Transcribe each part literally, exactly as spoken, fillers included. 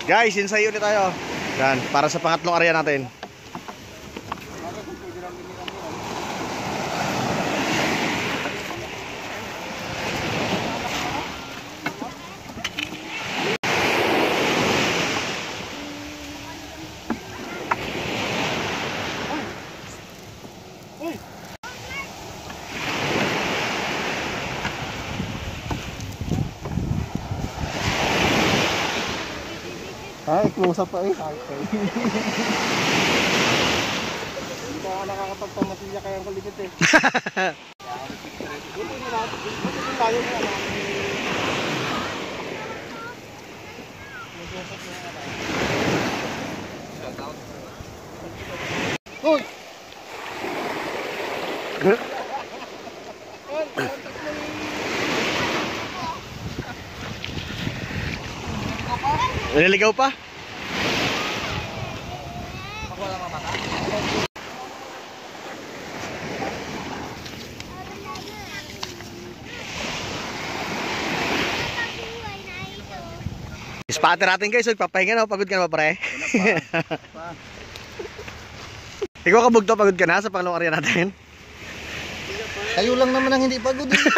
Guys, insayo ulit tayo. Yan, para sa pangatlong area natin. Ay, close up pa eh. Okay. Hindi ka nakakapagpamasilya kaya ang kulikit eh. Buti na natin. Buti na tayo na lang. Uy! Naliligaw pa? Ako lang mamata. Spotter natin guys, papahinga na, pagod ka na ba pre? Ikaw kabugto, pagod ka na sa pangalawang area natin? Kayo lang naman ang hindi pagod eh.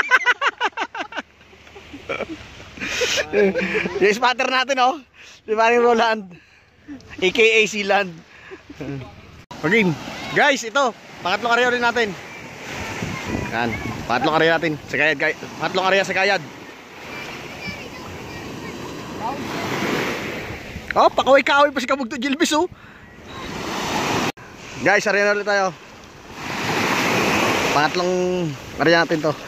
Yung spotter natin oh, di ba yung Roland A K A Sealand. Okay guys, ito pangatlong area rin natin. Yan, pangatlong area natin sa Kayad guys. Pangatlong area sa Kayad. Oh, pakaway-kaway pa si Kabugto Gilbis oh. Guys, area na ulit tayo. Pangatlong area natin to.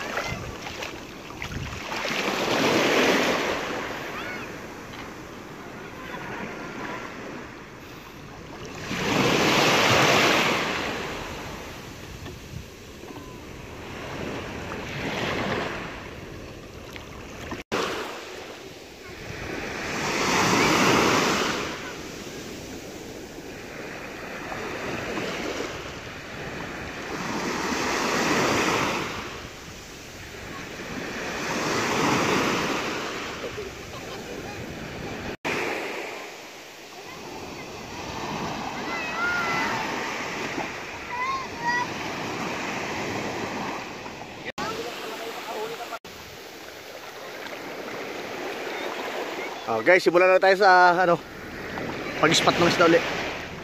Oh, guys, simulan na tayo sa ano, pag-spot ng isda ulit.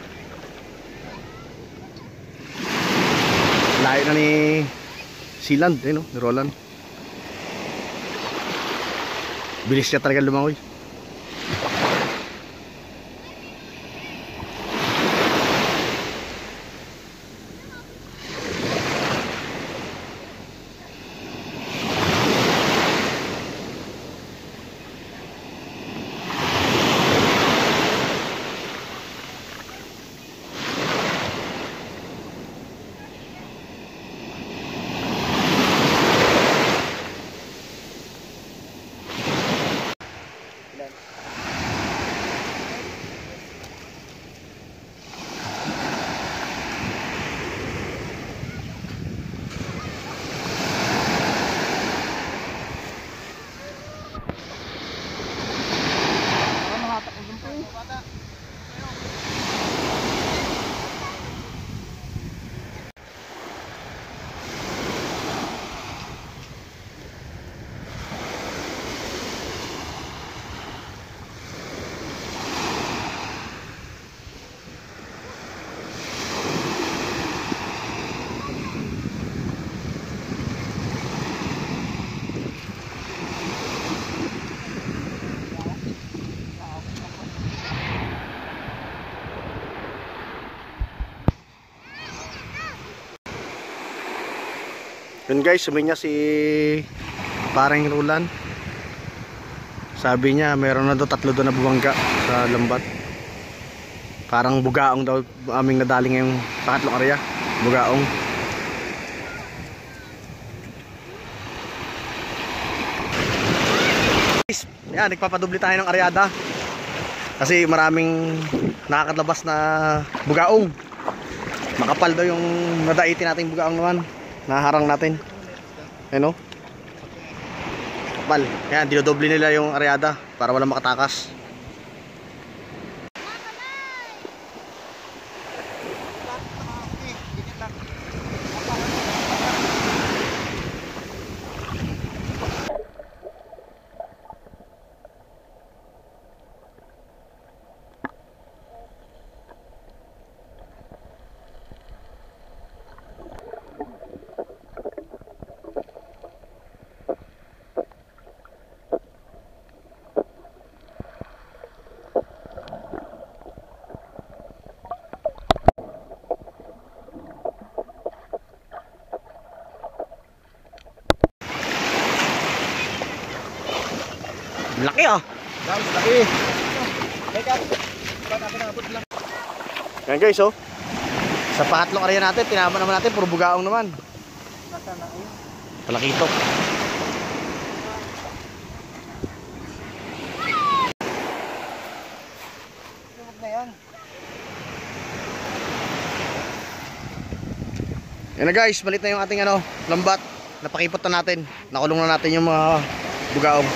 Layo na ni Sealand, eh, no? Ni Roland. Bilis siya talaga lumangoy. Yun guys, suminya si parang Roland. Sabi niya meron na daw tatlo doon na bumangga sa lambat. Parang bugaong daw aming nadali ngayong pangatlong area. Bugaong. Yan, nagpapadubli tayo ng areada. Kasi maraming nakakatlabas na bugaong. Makapal daw yung nadaitin nating bugaong naman. Naharang natin. Ano? Kapal. Yan, dinodoble nila yung areada para walang makatakas. Laki ah. Guys, laki. Teka. Ba't ako nabot lang? Yan guys oh. Sa pangatlong area natin, tinama naman natin, puro bugaong naman. Nasa na yun? Talakitok. Huwag na yan. Yan na guys, malit na yung ating ano, lambat. Napakipot na natin. Nakulong na natin yung mga bugaong.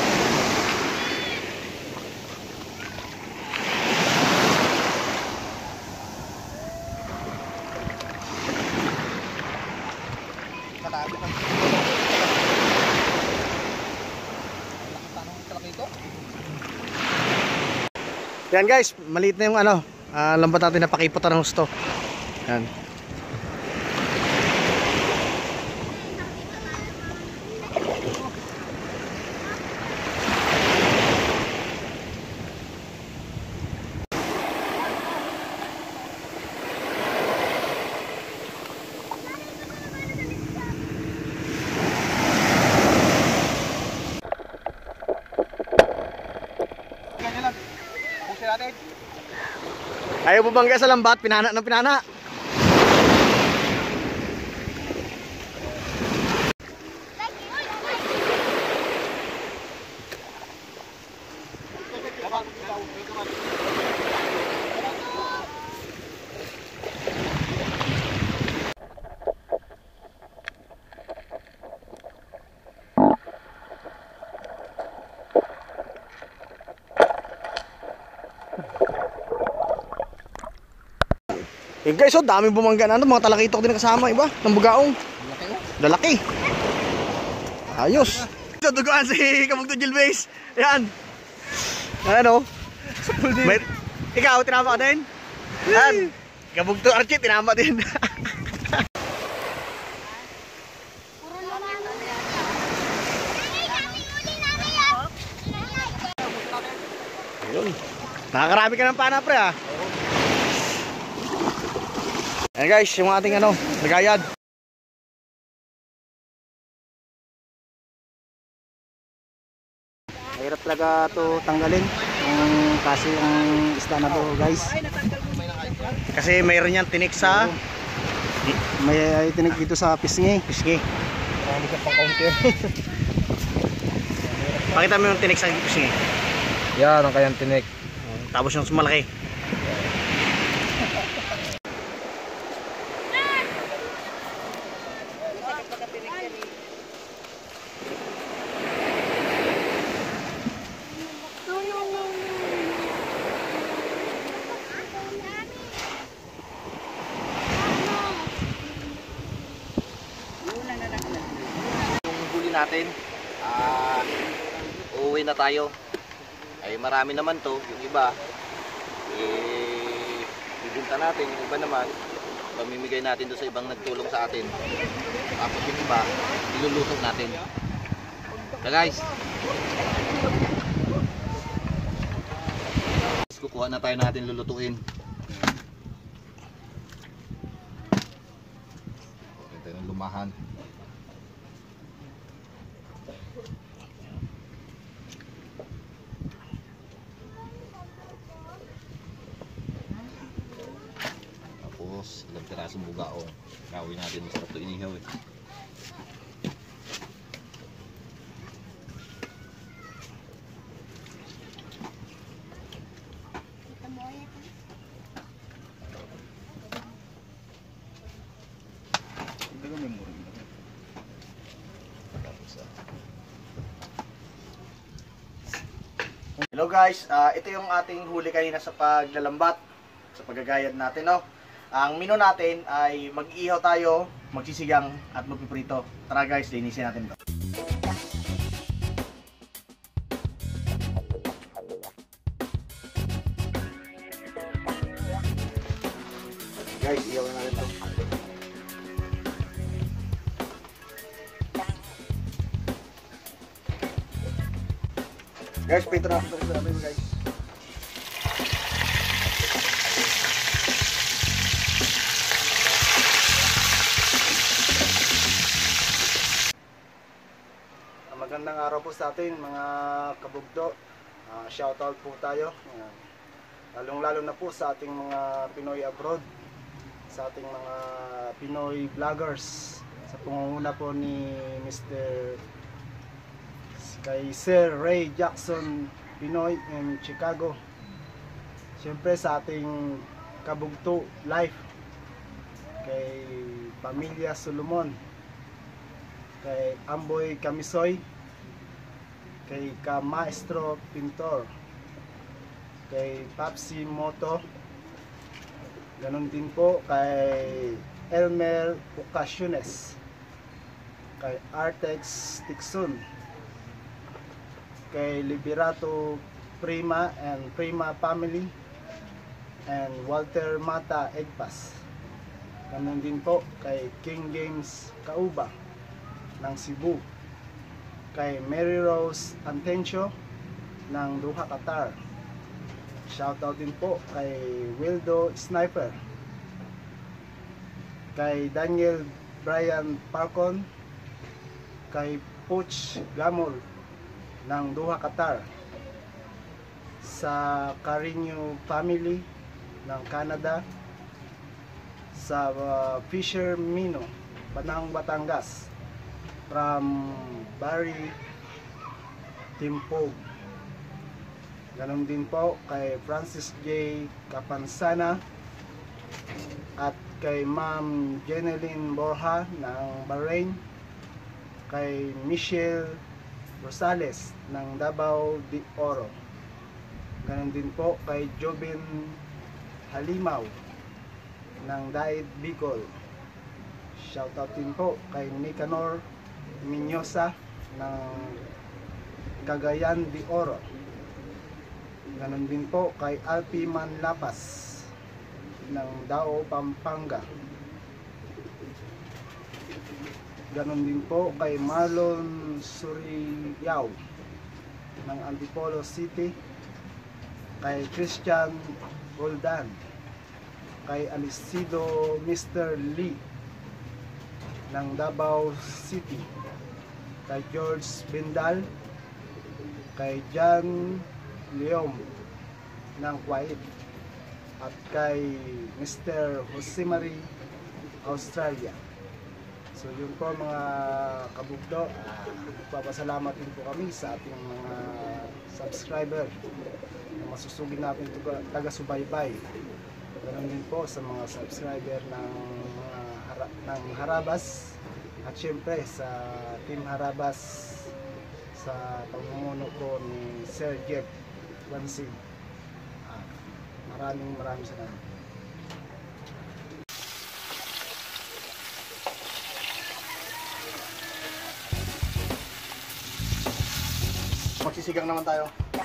Katabi ko. Tanong talaga ito? Yan guys, maliit na yung ano, uh, lambat natin, napakipot na ng gusto. Yan. Ganyan lang. Pusin natin. Ayaw bumangga sa lambat, pinana ng pinana. Eh guys, oh, daming bumangga na ano, mga talakitok din kasama, iba, ng bugaong. Laki oh. Lalaki. Ayos. Tutuguan si Kabugto Gilbase. Yan. Ano? May, ikaw, tinama ka din? Yan. Kabugto Archie, tinama din. Ayun. Nakakarami ka ng pana, pre, ah. Ayan guys, yung ating ano, nagayad. Mahirap talaga ito tanggalin. Ang kasi ang isda na to guys. Kasi mayroon yan tinik sa May tinig dito sa pisngi. pisngi. Marami ka pang counter. Pakita mo yung tinik sa pisngi. Yan ang kayang tinik. Tapos yung sumalaki. Natin ah uuwi na tayo ay marami naman to, yung iba eh bibinta natin, yung iba naman pamimigay natin doon sa ibang nagtulong sa atin, tapos yung iba iluluto natin. So guys, kukuha na tayo natin lulutuin. Ito yung lumahan. Ilang pirasong bugaong kawin natin, masarap ito inihaw eh. Hello guys, uh, ito yung ating huli kanina sa paglalambat, sa paggagayad natin, no? Ang menu natin ay mag-iihaw tayo, magsisigang at magpiprito. Tara guys, linisin natin ito. Guys, ihaw na natin ito. Guys, prito na ito namin guys. Magandang araw po sa atin mga kabugdo. Uh, shoutout po tayo. Uh, Lalong-lalo na po sa ating mga Pinoy abroad, sa ating mga Pinoy vloggers, sa pangunguna po ni Mister kay Sir Ray Jackson Pinoy in Chicago. Siyempre sa ating kabugto life, kay Pamilya Solomon, kay Amboy Kamisoy, kay Ka Maestro Pintor, kay Papsi Moto, ganon din po kay Elmer Ocasiones, kay Artex Tixon, kay Liberato Prima and Prima Family, and Walter Mata Egpas. Ganon din po kay King Games Kauba ng Cebu, kay Mary Rose Antencio ng Doha, Qatar. Shoutout din po kay Wildo Sniper, kay Daniel Brian Falcon, kay Puch Gamol ng Doha, Qatar, sa Carino family ng Canada, sa uh, Fisher Mino, Banang Batangas, from Barry Timpog. Ganon din po kay Francis J. Capansana at kay Ma'am Jeneline Borja ng Bahrain, kay Michelle Rosales ng Davao de Oro. Ganon din po kay Jobin Halimaw ng Daid Bicol. Shoutout din po kay Nicanor Minyosa ng Cagayan de Oro. Ganon din po kay Alpi Manlapas ng Dao, Pampanga. Ganon din po kay Marlon Suriyaw ng Antipolo City, kay Christian Roldan, kay Alicido Mister Lee ng Davao City, kay George Bendal, kay John Leom ng Kuwait, at kay Mister Jose Marie Australia. So yun po mga kabugdo, uh, nagpapasalamat din po kami sa ating mga subscriber na masusugin natin taga-subaybay. Ganun din po sa mga subscriber ng, uh, hara ng Harabas, at syempre sa Team Harabas sa pamumuno ko ni Sir Jeff Wansing. Ah, maraming maraming salamat. Magsisigang naman tayo.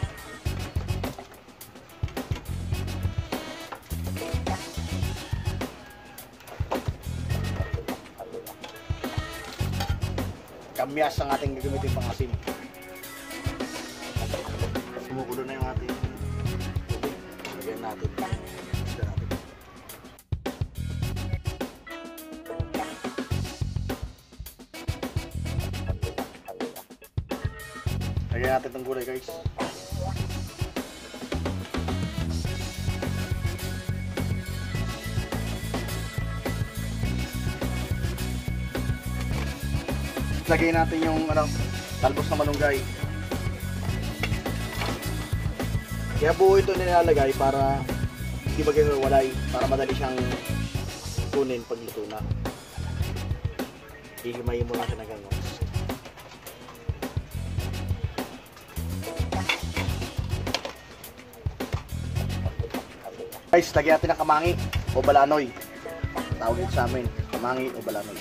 Kamyas ang ating gagamitin pang asin. Kumukulo na yung ating tubig. Lagyan natin. Lagyan natin. Lagyan natin itong gulay, guys. Lagyan natin yung ano, talbos na malunggay. Kaya buo ito nilalagay para hindi bagay walay, para madali siyang kunin pag luto na. Hihimayin mo lang siya na gano'n. Guys, lagyan natin ng kamangi o balanoy. Tawag ito sa amin, kamangi o balanoy.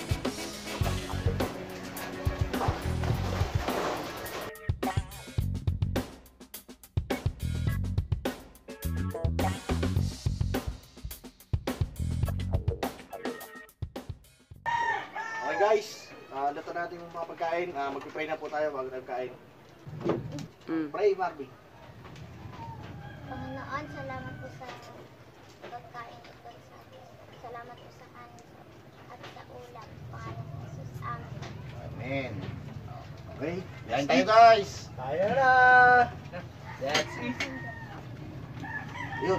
Okay guys, uh, luto natin yung mga pagkain. Uh, Mag-pray na po tayo bago tayo kain. Mm. Pray, Marvin. Panginoon, salamat po sa pagkain ito sa atin. Salamat po sa kanin at sa ulam. Pangalan ng Jesus. Amen. Amen. Okay. Yan tayo guys. Tayo na! That's it. Yun.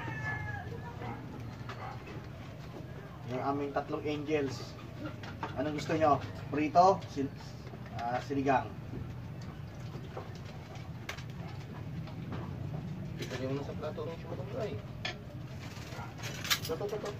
Yung aming tatlong angels. Anong gusto nyo? Prito? Sin ah, sinigang? Kita nyo muna sa plato ng churro fry. Ito, ito, ito.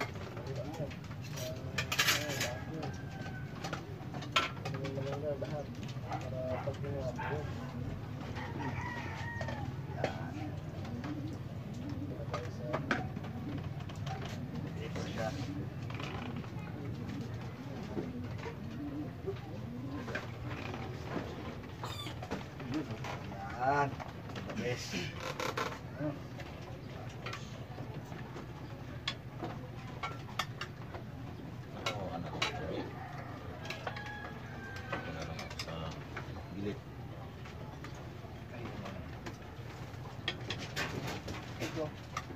Ito siya. Yan. Yes. Oh, anak ko. Sa gilid. Ito.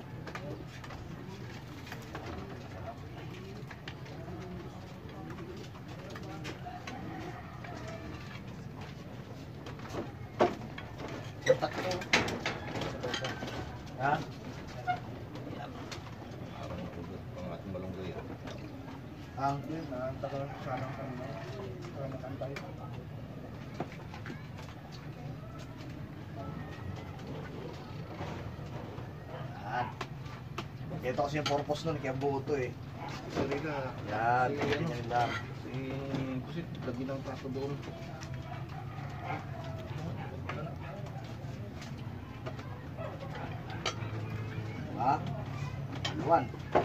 Tatlo. Ha? Yan. Parang mapugot pang ating balonggay. Ang yun, ang tagal sana sa ano. Para makantay. Yan. Ito kasi yung purpose nun, kaya buo to eh. Sorry ka. Yan, ganyan lang. Si Kusit, lagi ng taso doon. Ha? Luwan.